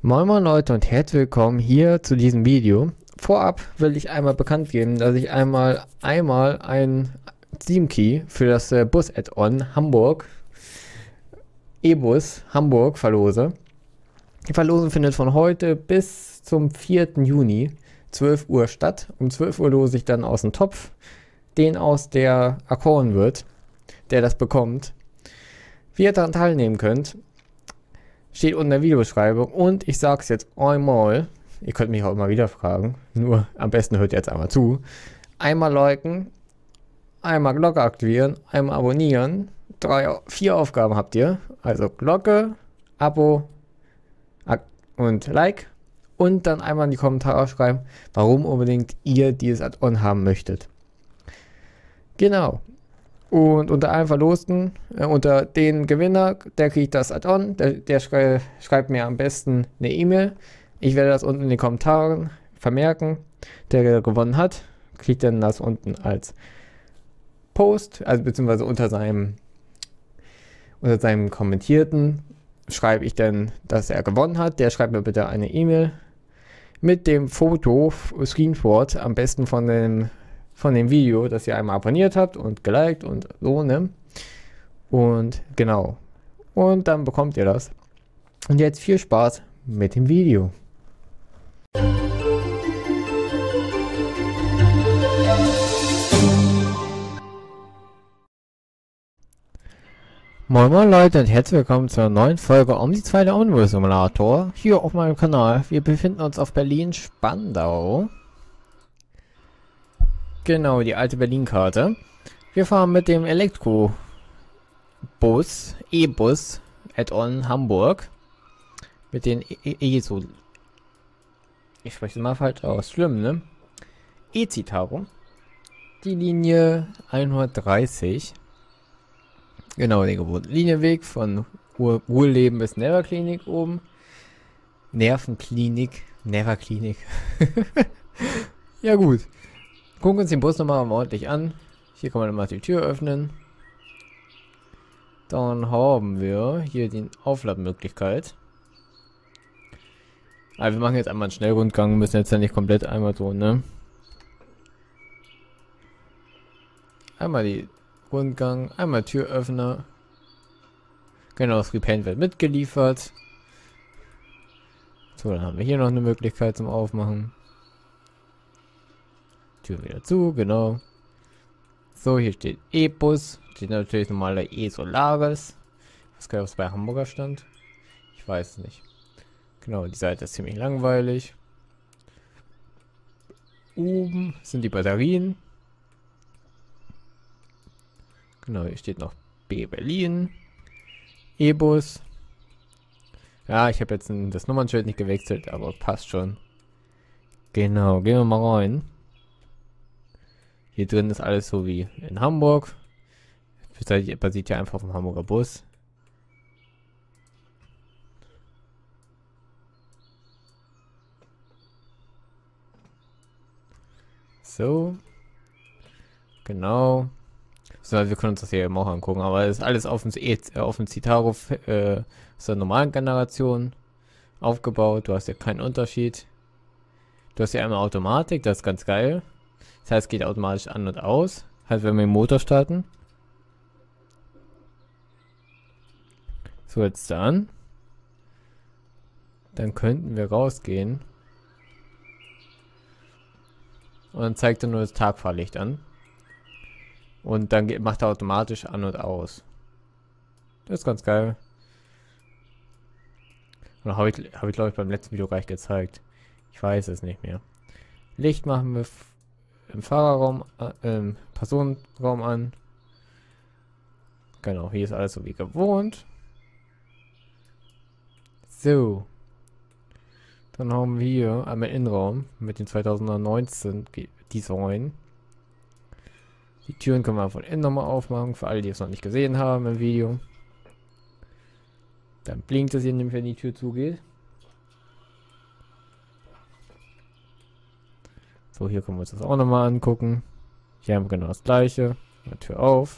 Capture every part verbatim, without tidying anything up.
Moin Moin Leute und herzlich willkommen hier zu diesem Video. Vorab will ich einmal bekannt geben, dass ich einmal einmal ein Steam Key für das äh, Bus-Add-on Hamburg E-Bus Hamburg verlose. Die Verlosung findet von heute bis zum vierten Juni zwölf Uhr statt. Um zwölf Uhr lose ich dann aus dem Topf den aus, der erkoren wird, der das bekommt. Wie ihr daran teilnehmen könnt, steht unten in der Videobeschreibung, und ich sag's jetzt einmal, ihr könnt mich auch immer wieder fragen, nur am besten hört ihr jetzt einmal zu. Einmal liken, einmal Glocke aktivieren, einmal abonnieren, drei, vier Aufgaben habt ihr, also Glocke, Abo und Like, und dann einmal in die Kommentare schreiben, warum unbedingt ihr dieses Add-on haben möchtet. Genau. Und unter allen Verlosten, äh, unter den Gewinner, der kriegt das Add-on, der, der schrei schreibt mir am besten eine E-Mail. Ich werde das unten in den Kommentaren vermerken. Der gewonnen hat, kriegt dann das unten als Post, also beziehungsweise unter seinem, unter seinem Kommentierten schreibe ich dann, dass er gewonnen hat. Der schreibt mir bitte eine E-Mail mit dem Foto, Screenshot, am besten von dem von dem Video, das ihr einmal abonniert habt und geliked und so, ne? Und genau. Und dann bekommt ihr das. Und jetzt viel Spaß mit dem Video. Moin Moin Leute und herzlich willkommen zur neuen Folge um die zweite Unwurst-Simulator hier auf meinem Kanal. Wir befinden uns auf Berlin-Spandau. Genau, die alte Berlin-Karte. Wir fahren mit dem Elektrobus, E-Bus, Add-on Hamburg. Mit den E-So... Ich spreche mal falsch aus. Schlimm, ne? E-Citaro. Die Linie hundertdreißig. Genau, den gewohnten Linienweg von Ruheleben bis Nervenklinik oben. Nervenklinik. Nervenklinik. Ja gut. Gucken wir uns den Bus nochmal ordentlich an. Hier kann man immer die Tür öffnen. Dann haben wir hier die Auflademöglichkeit. Also wir machen jetzt einmal einen Schnellrundgang, müssen jetzt ja nicht komplett einmal so, ne? Einmal die Rundgang, einmal Türöffner. Genau, das Repaint wird mitgeliefert. So, dann haben wir hier noch eine Möglichkeit zum Aufmachen. Tür wieder zu, genau. So, hier steht E-Bus. Steht natürlich normaler E-Solaris. Was geil, was bei Hamburger stand. Ich weiß es nicht. Genau, die Seite ist ziemlich langweilig. Oben sind die Batterien. Genau, hier steht noch B Berlin. E-Bus. Ja, ich habe jetzt ein, das Nummernschild nicht gewechselt, aber passt schon. Genau, gehen wir mal rein. Hier drin ist alles so wie in Hamburg. Das basiert ja einfach auf dem Hamburger Bus. So. Genau. So, wir können uns das hier eben auch angucken, aber es ist alles auf dem, e auf dem Citaro äh, aus der normalen Generation aufgebaut. Du hast ja keinen Unterschied. Du hast ja einmal Automatik, das ist ganz geil. Das heißt, es geht automatisch an und aus. Halt, wenn wir den Motor starten. So, jetzt an. Dann könnten wir rausgehen. Und dann zeigt er nur das Tagfahrlicht an. Und dann geht, macht er automatisch an und aus. Das ist ganz geil. Und habe ich, hab ich glaube ich beim letzten Video gleich gezeigt. Ich weiß es nicht mehr. Licht machen wir im Fahrerraum, äh, im Personenraum an. Genau, hier ist alles so wie gewohnt. So. Dann haben wir hier einmal Innenraum mit dem zweitausendneunzehn Design. Die Türen können wir von innen nochmal aufmachen, für alle, die es noch nicht gesehen haben im Video. Dann blinkt es hier nämlich, wenn die Tür zugeht. So, hier können wir uns das auch nochmal angucken. Hier haben wir genau das gleiche. Tür auf.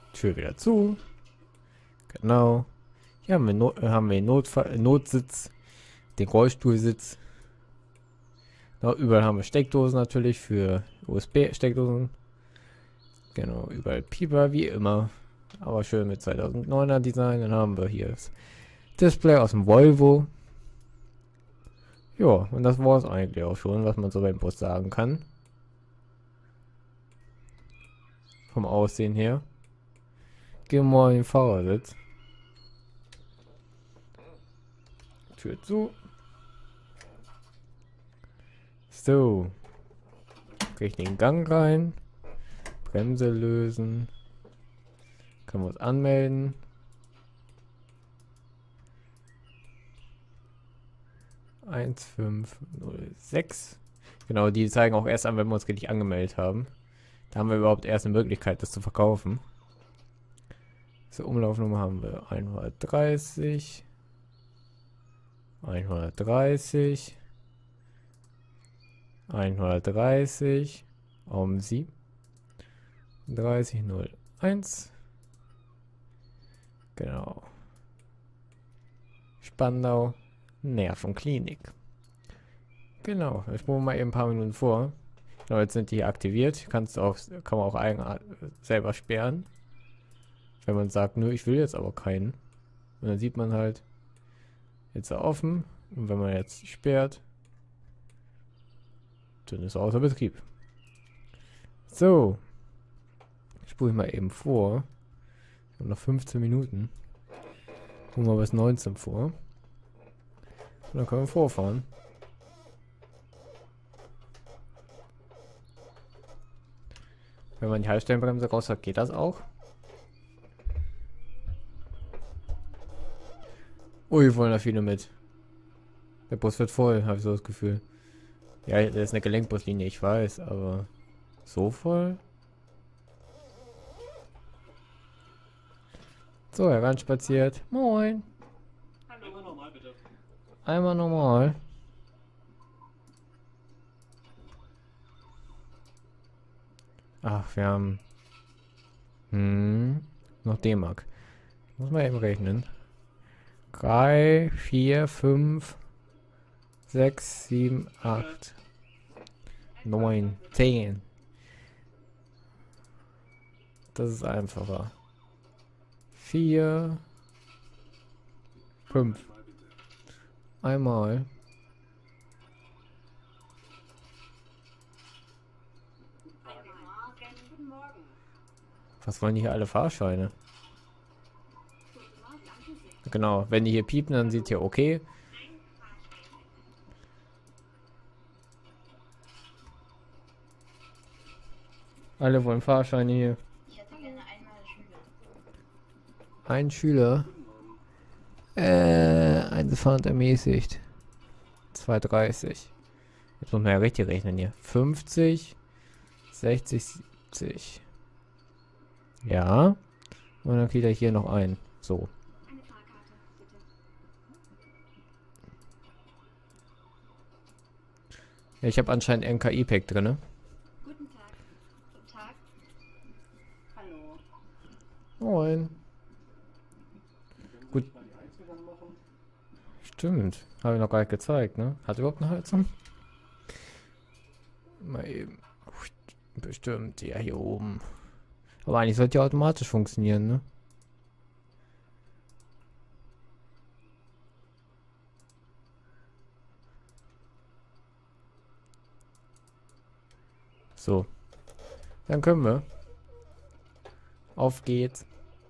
Tür wieder zu. Genau. Hier haben wir, no haben wir den Notfall Notsitz, den Rollstuhlsitz. Genau, überall haben wir Steckdosen natürlich für U S B-Steckdosen. Genau, überall Pieper, wie immer. Aber schön mit zweitausendsneuner Design. Dann haben wir hier das Display aus dem Volvo. Ja, und das war es eigentlich auch schon, was man so beim Bus sagen kann. Vom Aussehen her. Gehen wir mal in den Fahrersitz. Tür zu. So. Kriege ich den Gang rein. Bremse lösen. Können wir uns anmelden. eins fünf null sechs. Genau, die zeigen auch erst an, wenn wir uns richtig angemeldet haben. Da haben wir überhaupt erst eine Möglichkeit, das zu verkaufen. So, Umlaufnummer haben wir hundertdreißig. hundertdreißig. hundertdreißig. Um sie. dreißig null eins. Genau. Spandau. Nervenklinik. Genau, ich spule mal eben ein paar Minuten vor. Genau, jetzt sind die hier aktiviert. Kannst auch, kann man auch eigen selber sperren. Wenn man sagt, nö, ich will jetzt aber keinen. Und dann sieht man halt, jetzt offen. Und wenn man jetzt sperrt, dann ist er außer Betrieb. So. Spule ich mal eben vor. Ich habe noch fünfzehn Minuten. Spulen wir bis neunzehn vor. Und dann können wir vorfahren. Wenn man die Haltestellenbremse raus hat, geht das auch. Ui, wollen da viele mit. Der Bus wird voll, habe ich so das Gefühl. Ja, das ist eine Gelenkbuslinie, ich weiß, aber so voll? So, heranspaziert. Moin. Hallo. Einmal normal, bitte. Einmal normal. Ach, wir haben... Hm... Noch D-Mark. Muss man eben rechnen. drei, vier, fünf, sechs, sieben, acht, neun, zehn. Das ist einfacher. vier, fünf. Einmal. Was wollen die hier alle Fahrscheine? Genau, wenn die hier piepen, dann sieht ihr okay. Alle wollen Fahrscheine hier. Ich hätte gerne einmal Schüler. Ein Schüler. Äh, Einzelfahrt ermäßigt. zwei dreißig. Jetzt muss man ja richtig rechnen hier. fünfzig, sechzig, siebzig. Ja. Und dann kriegt er hier noch ein. So. Eine Fahrkarte, bitte. Ja, ich habe anscheinend N K I-Pack drin, ne? Guten Tag. Guten Tag. Hallo. Moin. Gut. Stimmt. Habe ich noch gar nicht gezeigt, ne? Hat überhaupt eine Heizung? Mal eben. Bestimmt, ja, hier oben. Aber eigentlich sollte ja automatisch funktionieren, ne? So. Dann können wir. Auf geht's.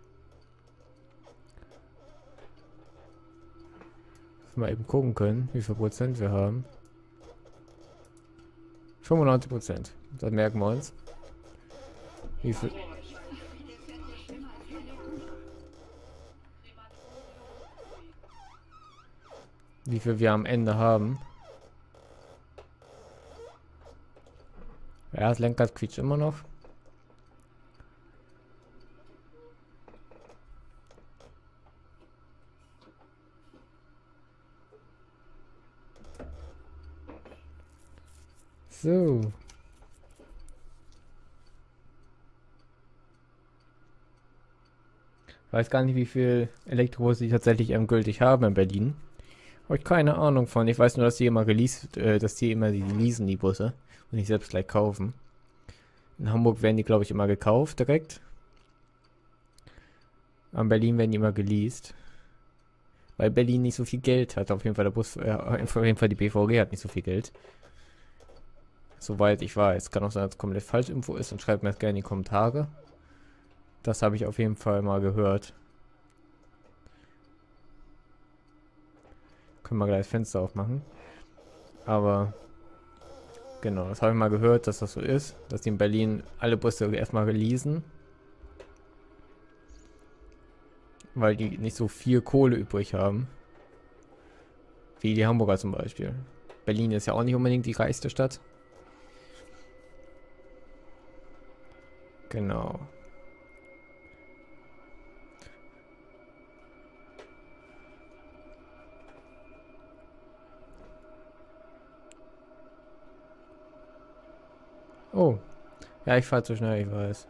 Dass wir mal eben gucken können, wie viel Prozent wir haben. fünfundneunzig Prozent. Das merken wir uns. Wie viel... Wie viel wir am Ende haben. Ja, das Lenkrad quietscht immer noch. So. Weiß gar nicht, wie viel Elektrobusse die tatsächlich ähm, gültig haben in Berlin. Habe ich keine Ahnung von. Ich weiß nur, dass die immer geleast, äh, dass die immer die leasen, die Busse. Und nicht selbst gleich kaufen. In Hamburg werden die, glaube ich, immer gekauft direkt. In Berlin werden die immer geleast. Weil Berlin nicht so viel Geld hat. Auf jeden Fall der Bus, äh, auf jeden Fall die B V G hat nicht so viel Geld. Soweit ich weiß. Kann auch sein, dass es komplett falsch Info ist. Und schreibt mir das gerne in die Kommentare. Das habe ich auf jeden Fall mal gehört. Können wir gleich das Fenster aufmachen. Aber genau, das habe ich mal gehört, dass das so ist. Dass die in Berlin alle Busse erstmal releasen. Weil die nicht so viel Kohle übrig haben. Wie die Hamburger zum Beispiel. Berlin ist ja auch nicht unbedingt die reichste Stadt. Genau. Oh. Ja, ich fahre zu schnell, ich weiß.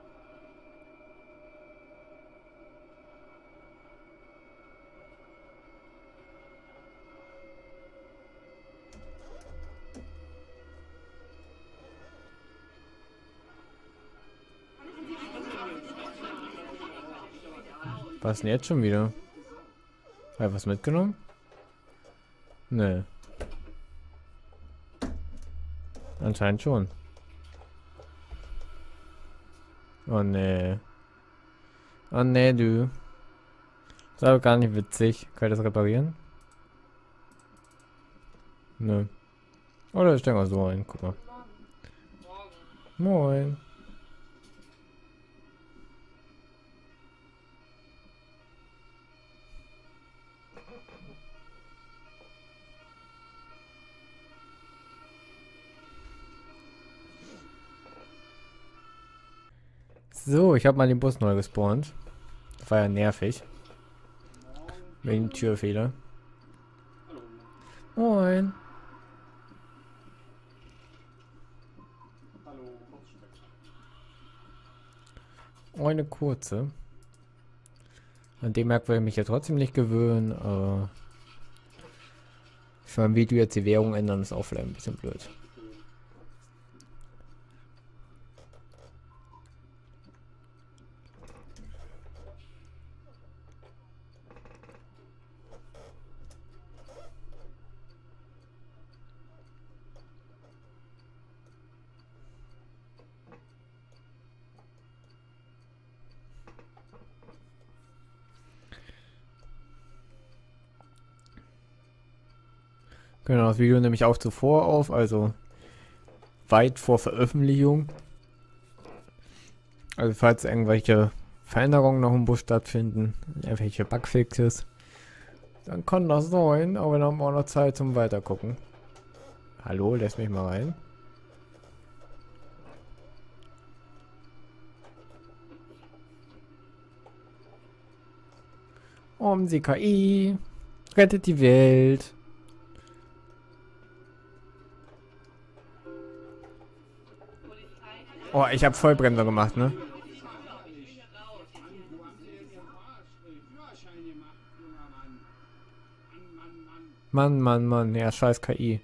Was denn jetzt schon wieder? Hat was mitgenommen? Nö. Anscheinend schon. Oh ne. Oh ne, du. Das ist aber gar nicht witzig. Kann ich das reparieren? Nö. Oder ich denke mal so ein. Guck mal. Moin. So, ich habe mal den Bus neu gespawnt. Das war ja nervig. Wegen Türfehler. Moin. Oh, eine kurze. An dem Merk will ich mich ja trotzdem nicht gewöhnen, aber für ein Video jetzt die Währung ändern ist auch vielleicht ein bisschen blöd. Genau, das Video nehme ich auch zuvor auf, also weit vor Veröffentlichung. Also falls irgendwelche Veränderungen noch im Bus stattfinden, irgendwelche Bugfixes, dann kann das sein, aber dann haben wir auch noch Zeit zum Weitergucken. Hallo, lässt mich mal rein. Um die K I rettet die Welt. Oh, ich habe Vollbremser gemacht, ne? Mann, Mann, Mann, ja, scheiß K I.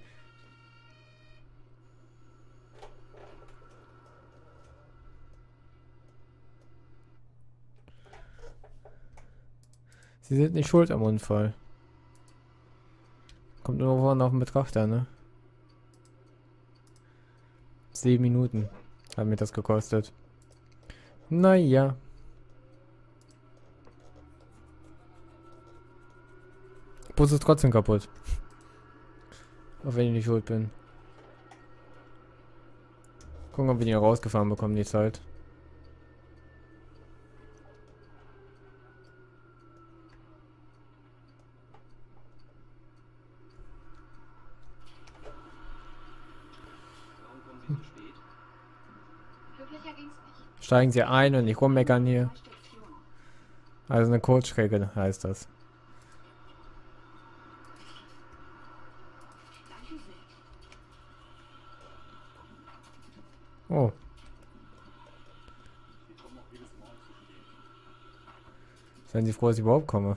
Sie sind nicht schuld am Unfall. Kommt nur noch auf den Betrachter, ne? Sieben Minuten hat mir das gekostet. Naja. Bus ist trotzdem kaputt. Auch wenn ich nicht schuld bin. Gucken, ob wir die rausgefahren bekommen, die Zeit. Steigen Sie ein und nicht rummeckern hier. Also eine Kurzstrecke heißt das. Oh. Seien Sie froh, dass ich überhaupt komme.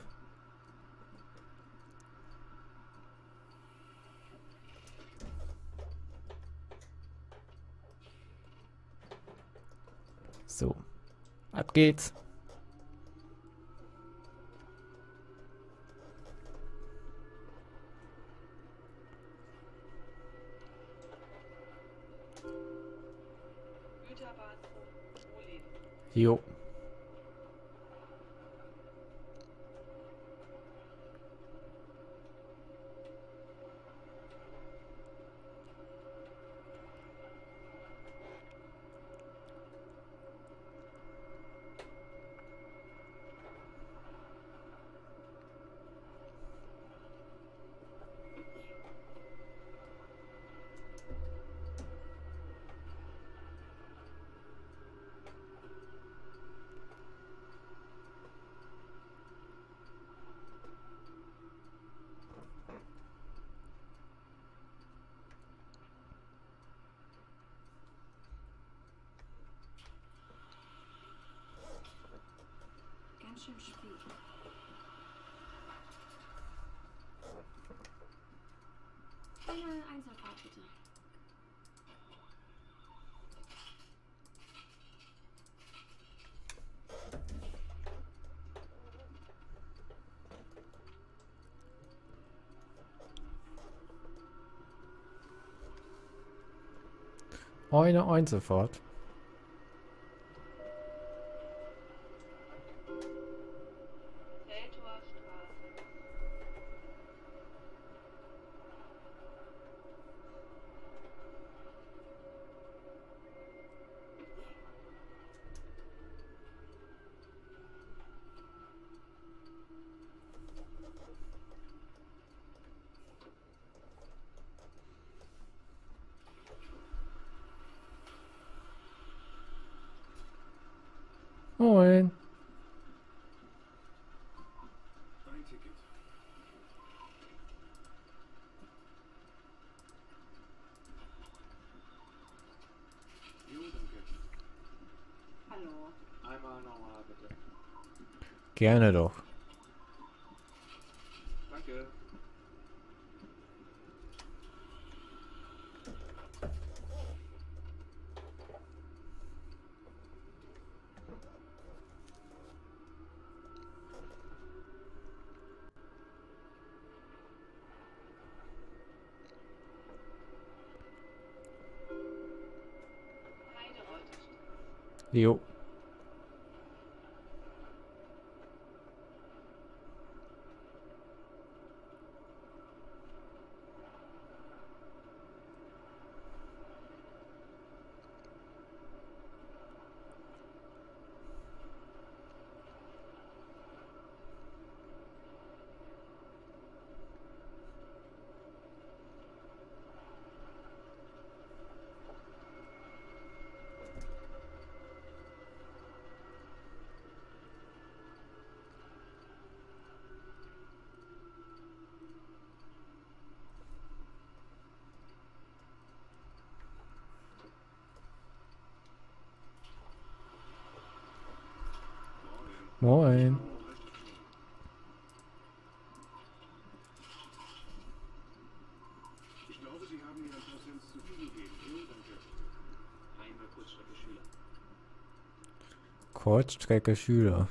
So. Ab geht's. Güterbahnhof Wohlleben. Jo. Ganz schön spät. Eine Einzelfahrt bitte. Eine Einzelfahrt. Feldtor Straße. Moin. Ein Ticket. Jo, danke. Hallo. Einmal normal, bitte. Gerne doch. Danke. Heidereuter. Jo. Moin. Ich glaube, Sie haben mir ein paar Cent zu viel gegeben. Jo, danke. Einmal Kurzstrecke Schüler. Kurzstrecke Schüler.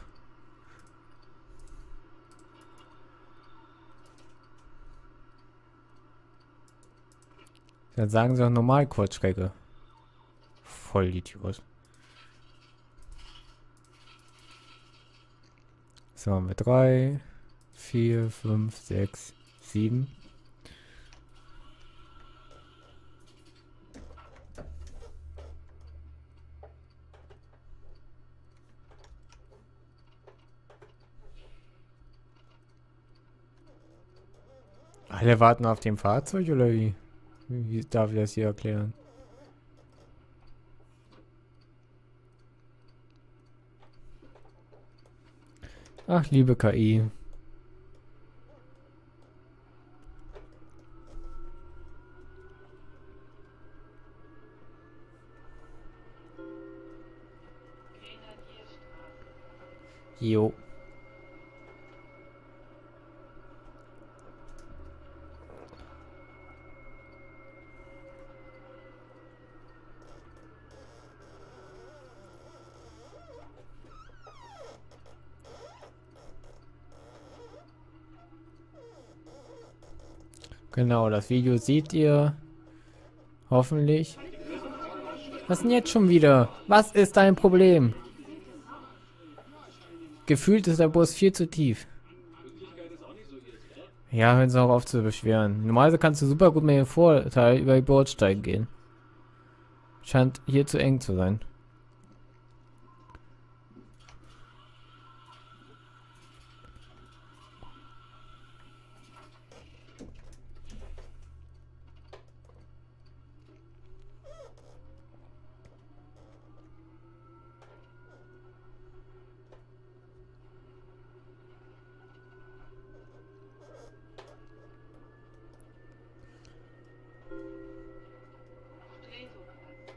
Dann sagen sie doch normal Kurzstrecke. Vollidiot. So haben wir drei, vier, fünf, sechs, sieben. Alle warten auf dem Fahrzeug oder wie? Wie darf ich das hier erklären? Ach, liebe K I. Grenadierstraße. Jo. Genau, das Video seht ihr hoffentlich. Was denn jetzt schon wieder? Was ist dein Problem? Gefühlt ist der Bus viel zu tief. Ja, hören Sie auch auf zu beschweren. Normalerweise kannst du super gut mit dem Vorteil über die Bordsteige gehen. Scheint hier zu eng zu sein. Drehsuchkreuz.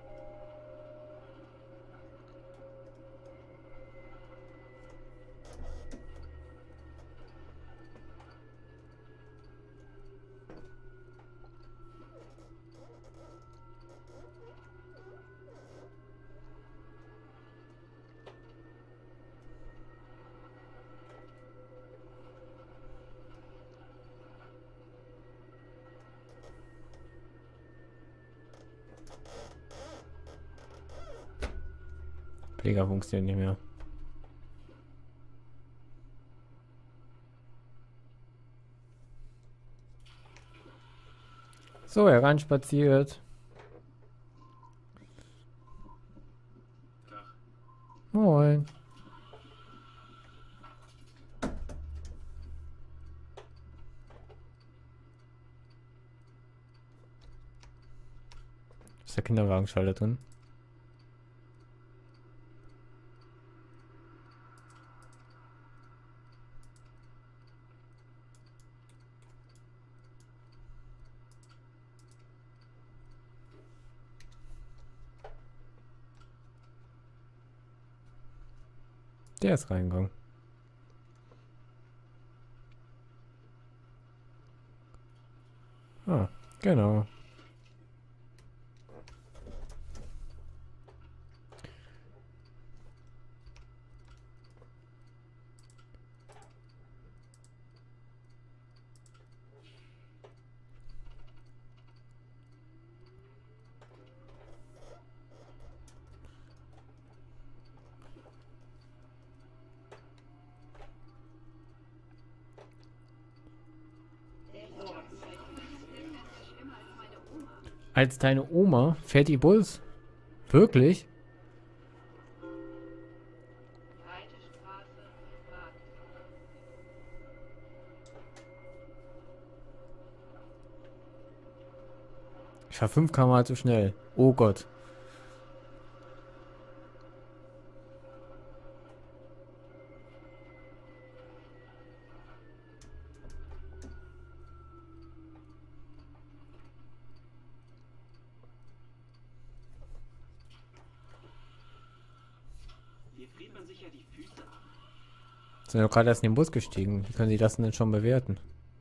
Pfleger funktioniert nicht mehr. So, heranspaziert. Tag. Moin. Ist der Kinderwagenschalter drin? Der ist reingegangen. Ah, genau. Als deine Oma fährt die Bus? Wirklich? Breite Straße, Markt. Ich fahr fünf Kilometer pro Stunde zu schnell. Oh Gott. Hier friert man sich ja die Füße ab. Sind doch gerade erst in den Bus gestiegen. Wie können Sie das denn schon bewerten?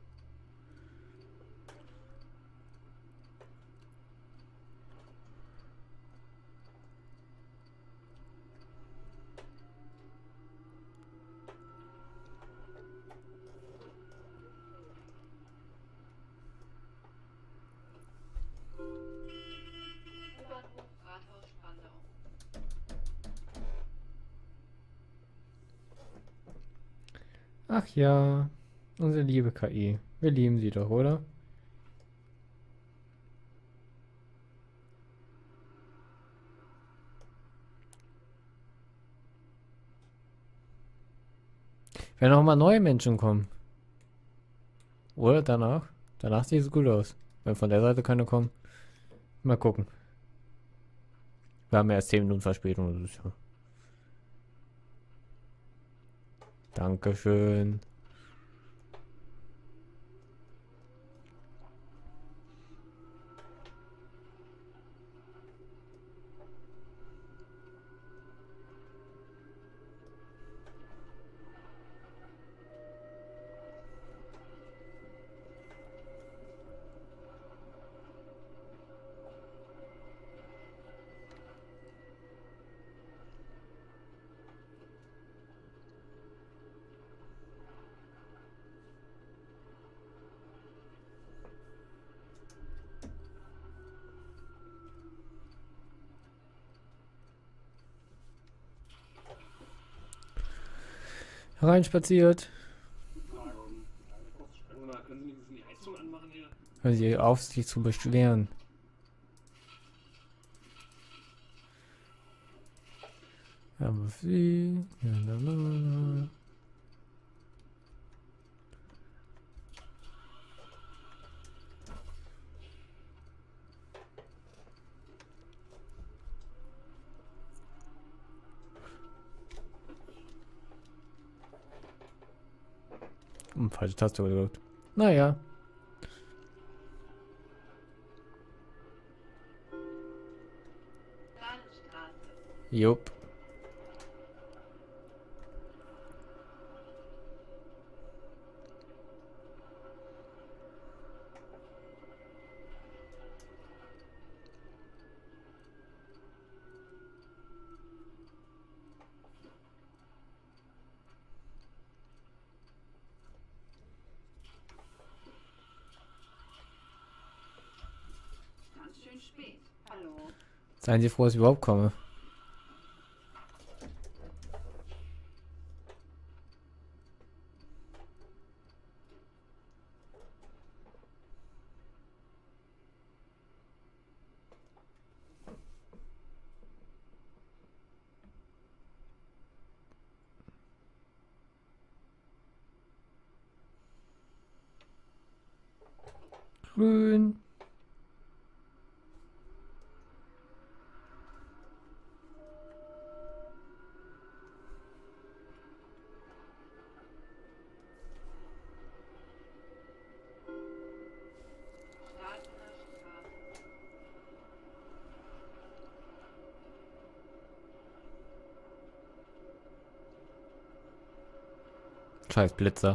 U-Bahnhof Rathaus Spandau. Ach ja, unsere liebe K I. Wir lieben sie doch, oder? Wenn auch mal neue Menschen kommen. Oder danach? Danach sieht es gut aus. Wenn von der Seite keine kommen. Mal gucken. Wir haben ja erst zehn Minuten Verspätung. Das ist ja. Dankeschön. Hereinspaziert. Können wir mal, können Sie nicht die Heizung anmachen hier? Hör sie auf, sich zu beschweren. Aber sie. Lalalala. Hm, falsche Taste gedrückt. Naja. Bahnstraße. Jupp. Ganz schön spät. Hallo. Seien Sie froh, dass ich überhaupt komme. Grün. Staatener Straße. Scheiß Blitzer.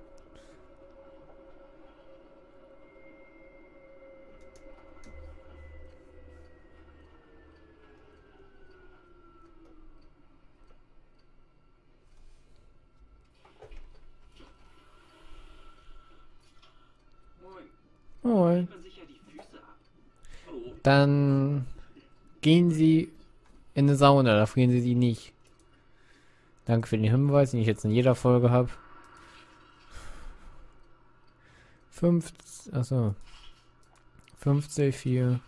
Moin. Moin. Nimmt man sich ja die Füße ab. Hallo. Dann gehen Sie in eine Sauna, da frieren Sie sie nicht. Danke für den Hinweis, den ich jetzt in jeder Folge habe. fünfzig, achso. fünfzig, vier.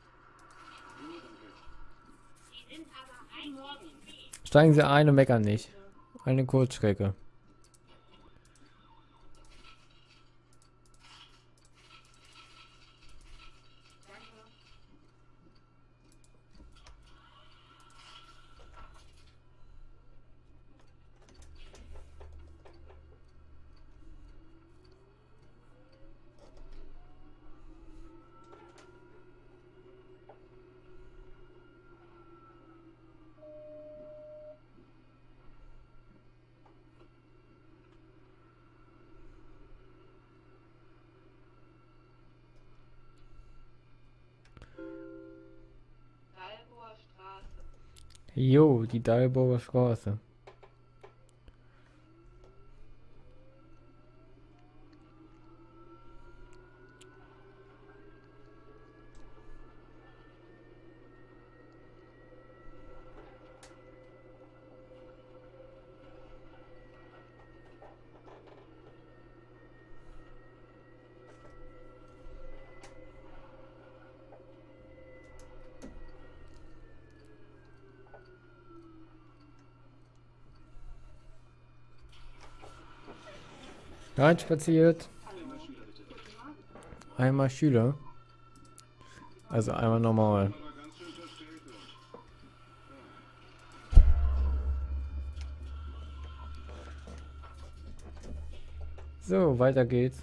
Steigen Sie ein und meckern nicht. Eine Kurzstrecke. Dalboer Straße. Jo, die Dalbower Straße. Reinspaziert. Einmal Schüler. Also einmal normal. So, weiter geht's.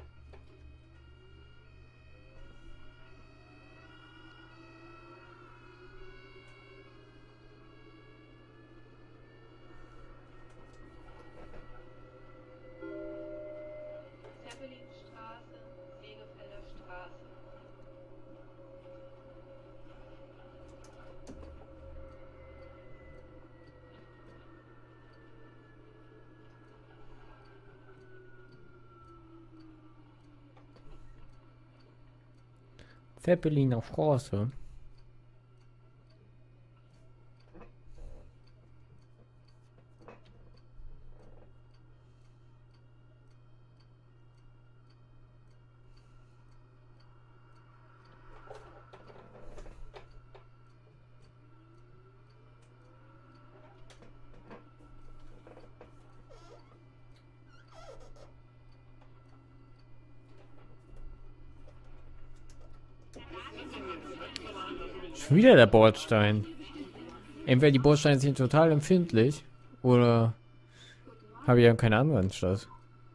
Zeppelinstraße, Segefelder Straße. Zeppeliner Straße. Schon wieder der Bordstein. Entweder die Bordsteine sind total empfindlich oder habe ich ja keine anderen Stadt.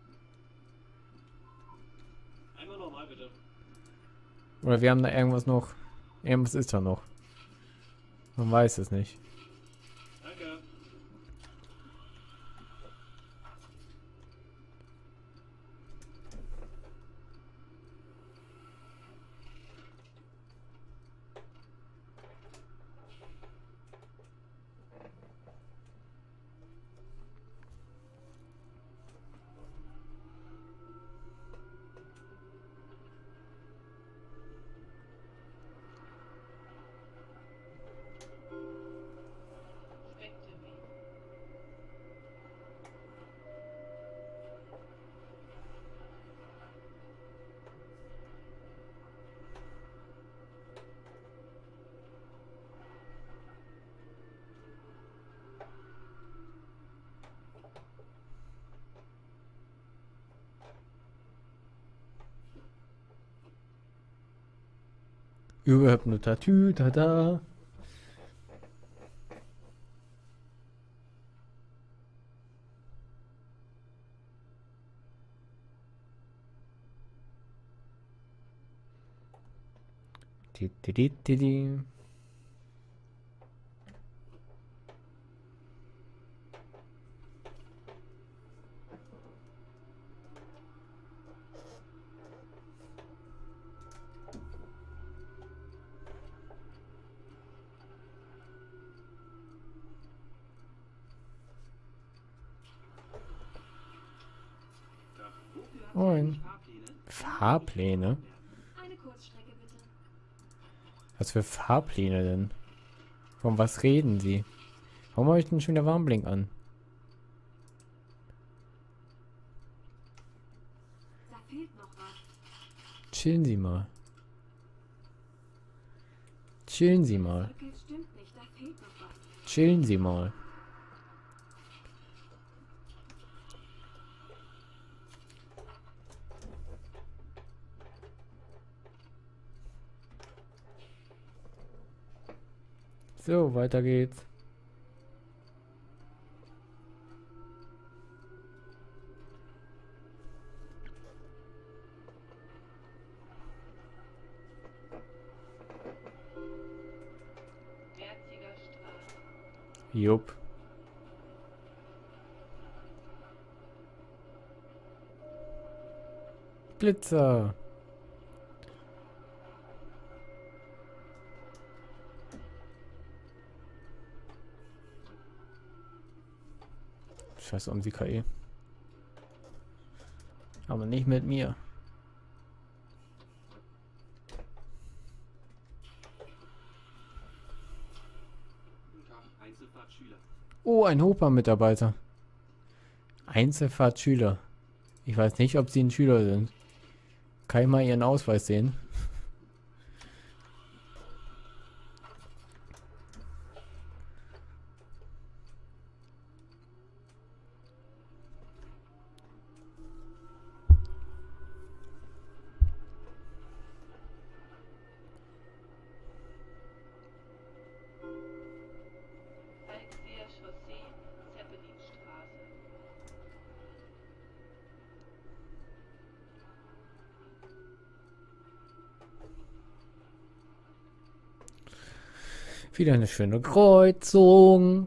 Einmal normal bitte. Oder wir haben da irgendwas noch. Irgendwas ist da noch. Man weiß es nicht. Danke. Spectemy. Überhaupt nur Tatü, tada. Di, di, di, di, di. Moin. Fahrpläne? Eine Kurzstrecke bitte. Was für Fahrpläne denn? Von was reden Sie? Warum habe ich denn schon wieder Warnblink an? Da fehlt noch was. Chillen Sie mal. Chillen Sie mal. Rückgeld stimmt nicht, da fehlt noch was. Chillen Sie mal. So, weiter geht's. Merziger Straße. Jupp. Glitzer. Scheiße um die K I. Aber nicht mit mir. Guten Tag, Einzelfahrtschüler. Oh, ein Hopa-Mitarbeiter. Einzelfahrtschüler. Ich weiß nicht, ob sie ein Schüler sind. Kann ich mal ihren Ausweis sehen? Alxia Chaussee, Zeppelinstraße. Wieder eine schöne Kreuzung.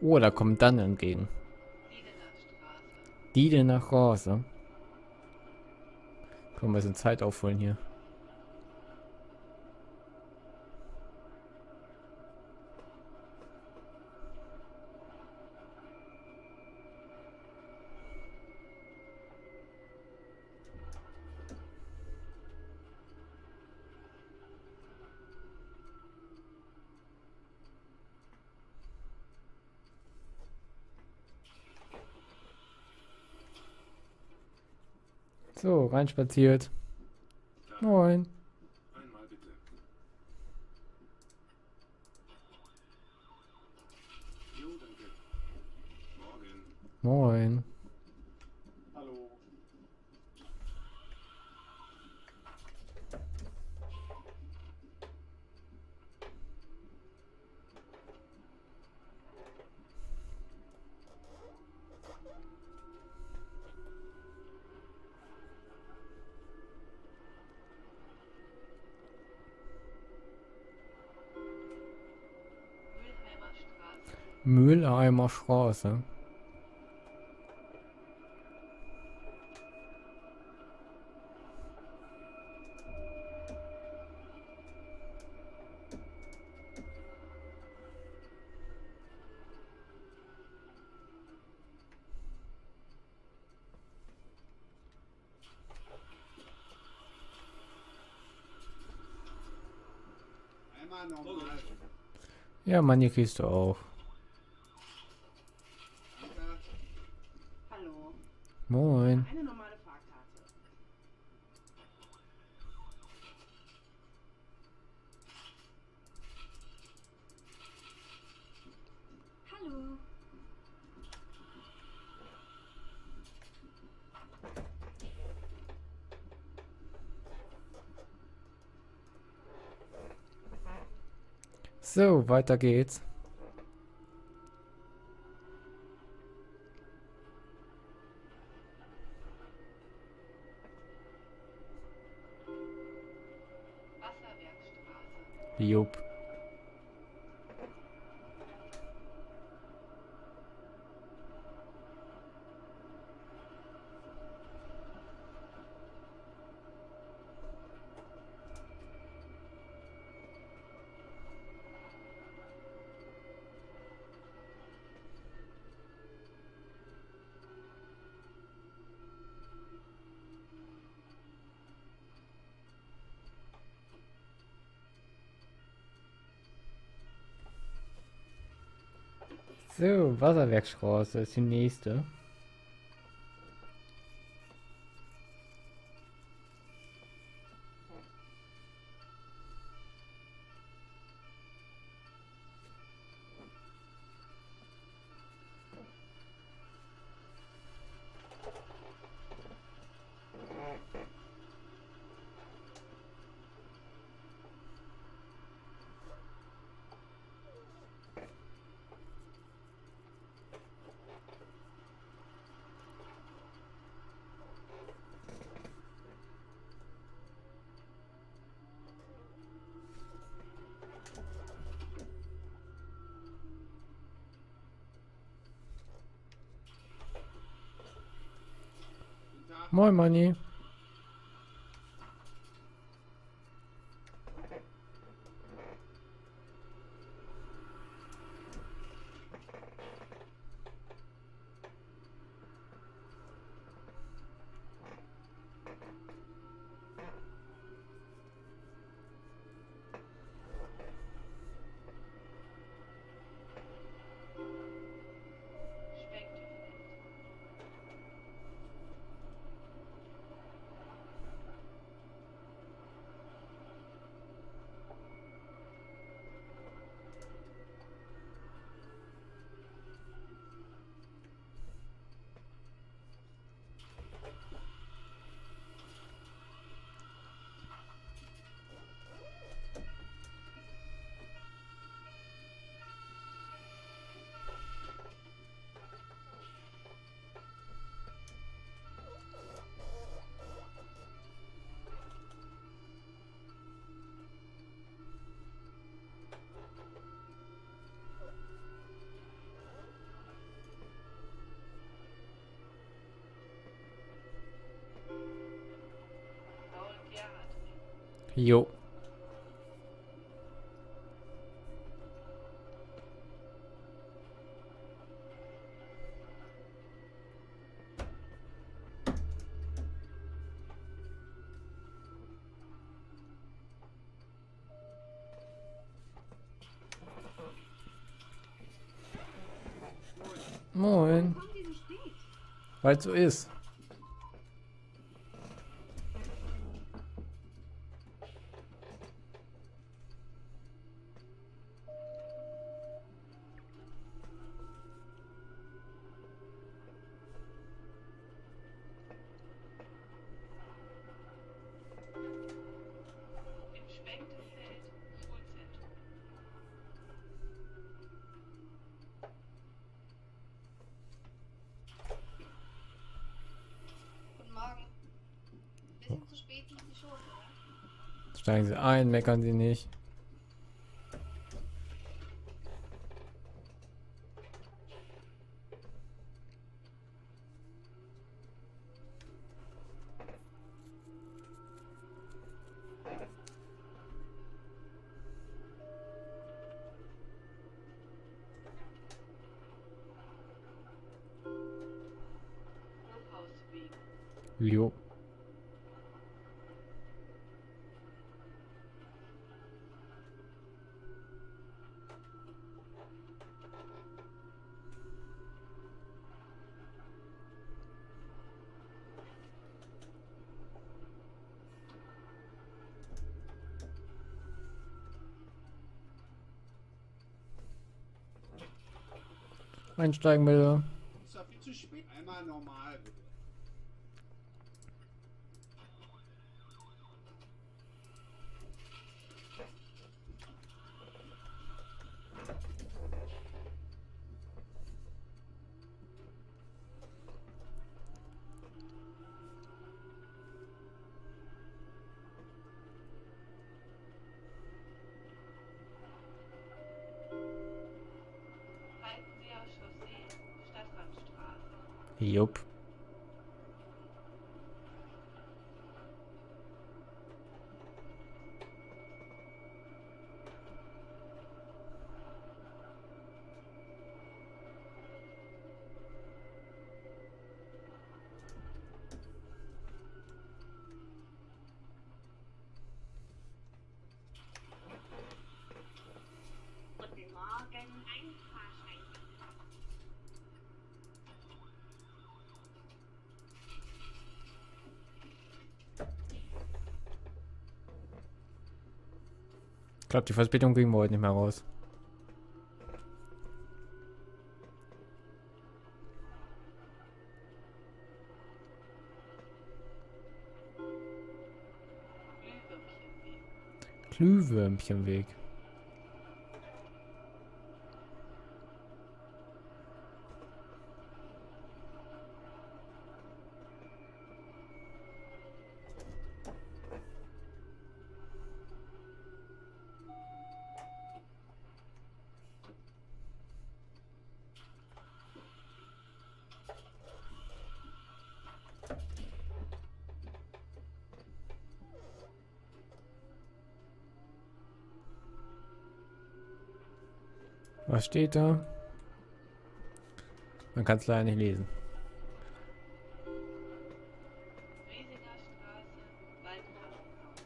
Oh, da kommt dann entgegen. Liedener Straße. Die nach Rose. Können wir bisschen Zeit aufholen hier. So, reinspaziert. Moin. Einmal bitte. Jo, danke. Morgen. Moin. Hallo. Mülheimer Straße. Mülleimer Straße. Einmal normal. Ja, Mann, hier kriegst du auch. Danke. Hallo. Moin. Eine normale Fahrkarte. Hallo. So, weiter geht's. Wasserwerkstraße. Jupp. So, Wasserwerkstraße ist die nächste. Moin, Manni. Schwenktüfel. Jo. Moin. Kommt ihr so spät? Weil so ist. Im Spektefeld Schulzentrum. Guten Morgen. Bisschen zu spät sind Sie schon, oder? Steigen Sie ein, meckern Sie nicht. Hochhausweg. Jo. Einsteigen bitte. Ist ja viel zu spät. Einmal normal, bitte. Halten Sie auf Chaussee, Stadtrandstraße. Jupp. Guten Morgen, ein Fahrschein. Ich glaube, die Verspätung kriegen wir heute nicht mehr raus. Glühwürmchenweg. Glühwürmchenweg. Was steht da? Man kann es leider nicht lesen. Riesiger Straße, Waldhafenhaus.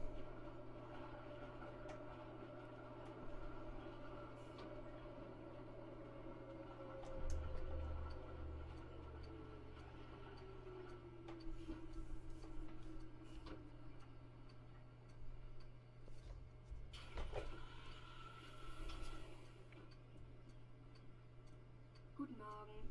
Guten Morgen.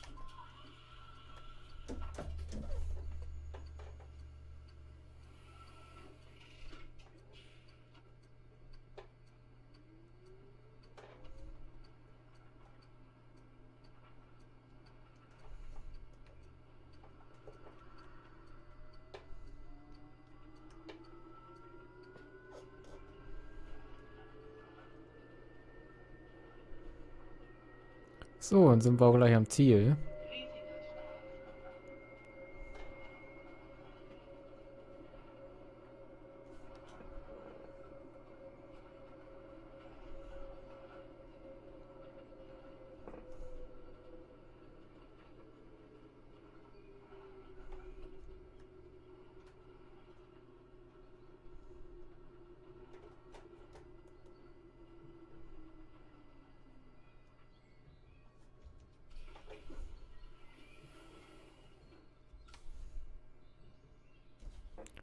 So, dann sind wir auch gleich am Ziel. Riesiger Straße.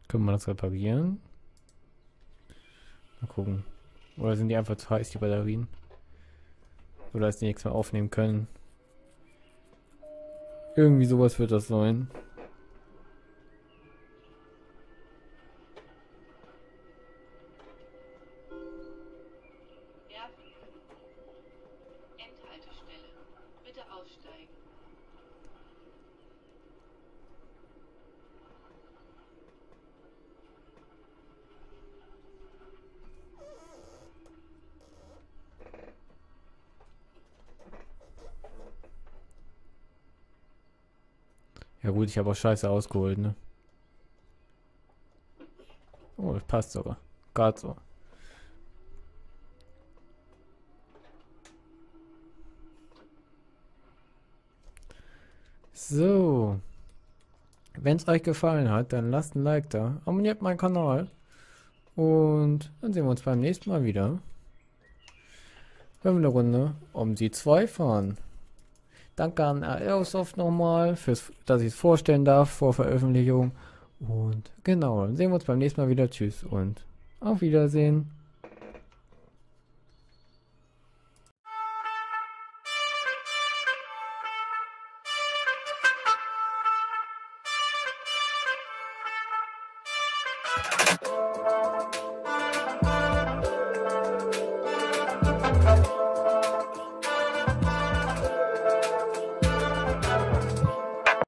Können wir das reparieren? Mal gucken. Oder sind die einfach zu heiß, die Batterien? Oder dass die nichts mehr aufnehmen können? Irgendwie sowas wird das sein. Werfen. Endhaltestelle. Bitte aussteigen. Ja gut, ich habe auch Scheiße ausgeholt, ne? Oh, das passt sogar. Gerade so. So. Wenn es euch gefallen hat, dann lasst ein Like da. Abonniert meinen Kanal. Und dann sehen wir uns beim nächsten Mal wieder. Wenn wir eine Runde um die zwei fahren. Danke an Aerosoft nochmal, fürs, dass ich es vorstellen darf vor Veröffentlichung. Und genau, dann sehen wir uns beim nächsten Mal wieder. Tschüss und auf Wiedersehen. Thank you.